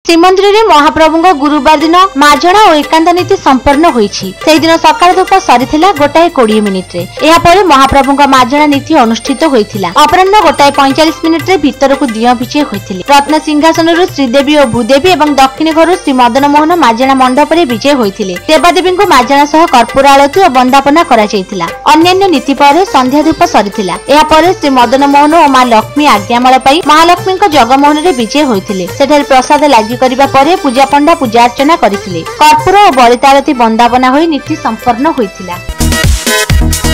श्रीमंदिर में महाप्रभु गुरुवार दिन माजणा और एकांत नीति संपन्न होईछि। सेहि दिन सकाळ धूप सरीथिला 1:20 मिनिट रे। एहा परे महाप्रभु माजणा नीति अनुष्ठित होईथिला। अपराह्न 1:45 मिनिट रे भीतर को दिया विजय होईथिले। रत्न सिंहासन श्रीदेवी और भूदेवी और दक्षिण घर श्री मदन मोहन माजणा मंडप रे विजय होईथिले। देवादेवी को माजणा सह कर्पूर आरती और वंदापना करा जायथिला। अन्यान्य नीति पर संध्या धूप सरीथिला। एहा परे श्री मदन मोहन और मां लक्ष्मी आज्ञामाल पाई महालक्ष्मी जगमोहन रे विजय होईथिले। सेठारे प्रसाद लागि करिबा परे पूजा पंडा पूजा अर्चना करिथिले। कर्पूर और बलितारती वंदापना होई नीति संपन्न होईथिला।